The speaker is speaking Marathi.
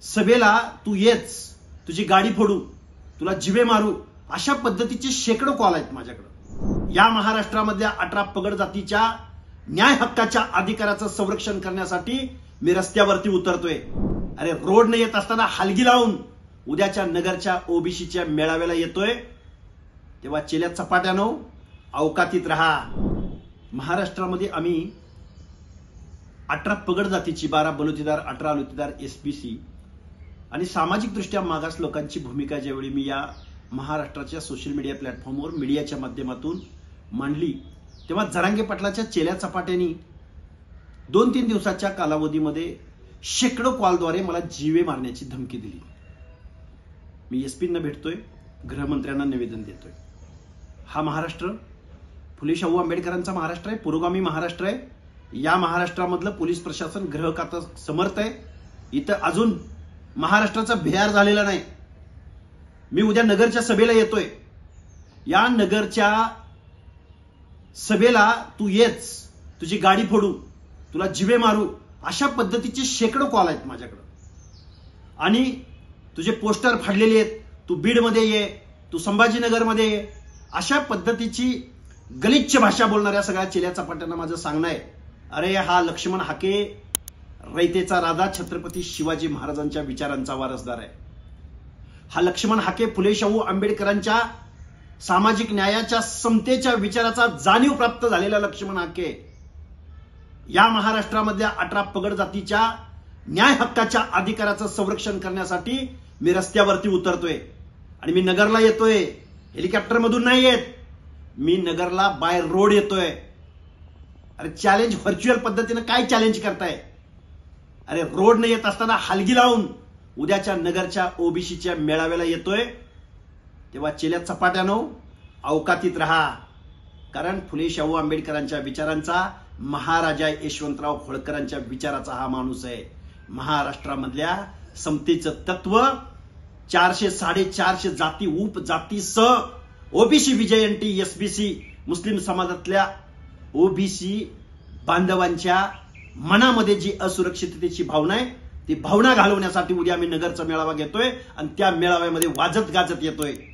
सभेला तू येच, तुझी गाडी फोडू, तुला जिवे मारू, अशा पद्धतीचे शेकडो कॉल आहेत माझ्याकडे। या महाराष्ट्रामधल्या 18 पगड जातीच्या न्याय हक्काच्या अधिकाराचं संरक्षण करण्यासाठी मी रस्त्यावरती उतरतोय। अरे रोडने येत असताना हलगी लावून उद्याच्या नगरच्या ओबीसीच्या मेळाव्याला येतोय, तेव्हा चेल्या चपाट्यानो अवकातीत राहा। महाराष्ट्रामध्ये आम्ही 18 पगड जातीची 12 बलुतेदार, 18 लुतेदार, एसबीसी आणि सामाजिक दृष्ट्या मागास लोकांची भूमिका ज्यावेळी मी या महाराष्ट्राच्या सोशल मीडिया प्लॅटफॉर्मवर मीडियाच्या माध्यमातून मांडली, तेव्हा जरांगे पाटलाच्या चेल्या चपाट्यांनी 2-3 दिवसाच्या कालावधीमध्ये शेकडो कॉलद्वारे मला जीवे मारण्याची धमकी दिली। मी एसपींना भेटतोय, गृहमंत्र्यांना निवेदन देतोय। हा महाराष्ट्र फुले शाहू आंबेडकरांचा महाराष्ट्र आहे, पुरोगामी महाराष्ट्र आहे। या महाराष्ट्रामधलं पोलीस प्रशासन, गृह खातं समर्थ आहे। इथं अजून महाराष्ट्राचा बिहार झालेला नाही। मी उद्या नगरच्या सभेला येतोय, या नगरच्या सभेला तू येच, तुझी गाडी फोडू, तुला जिवे मारू, अशा पद्धतीचे शेकडो कॉल आहेत माझ्याकडे। आणि तुझे पोस्टर फाडलेले आहेत, तू बीडमध्ये ये, तू संभाजीनगरमध्ये ये, अशा पद्धतीची गलिच्छ भाषा बोलणाऱ्या सगळ्या चेल्या चपाट्यांना माझं सांगणं आहे, अरे हा लक्ष्मण हाके रयतेचा राजा छत्रपती शिवाजी महाराजांच्या विचारांचा वारसदार आहे। हा लक्ष्मण हाके फुले शाहू आंबेडकरांच्या सामाजिक न्यायाच्या, समतेच्या विचाराचा जाणीव प्राप्त झालेला लक्ष्मण हाके या महाराष्ट्रामधल्या 18 पगड जातीच्या न्याय हक्काच्या अधिकाराचं संरक्षण करण्यासाठी मी रस्त्यावरती उतरतोय। आणि मी नगरला येतोय, हेलिकॉप्टर मधून नाही येत, मी नगरला बाय रोड येतोय। अरे चॅलेंज व्हर्च्युअल पद्धतीने काय चॅलेंज करताय? अरे रोडने येत असताना हलगी लावून उद्याच्या नगरच्या ओबीसीच्या मेळाव्याला येतोय, तेव्हा चेल्या चपाट्यानो अवकातीत राहा। कारण फुले शाहू आंबेडकरांच्या विचारांचा, महाराजा यशवंतराव होळकरांच्या विचाराचा हा माणूस आहे। महाराष्ट्रामधल्या समतेचं तत्व, 400 450 जाती उपजाती सह ओबीसी विजयंती, एसबीसी मुस्लिम समाजातल्या ओबीसी बांधवांच्या मनामध्ये जी असुरक्षिततेची भावना आहे, ती भावना घालवण्यासाठी उद्या आम्ही नगरचा मेळावा घेतोय आणि त्या मेळाव्यामध्ये वाजत गाजत येतोय।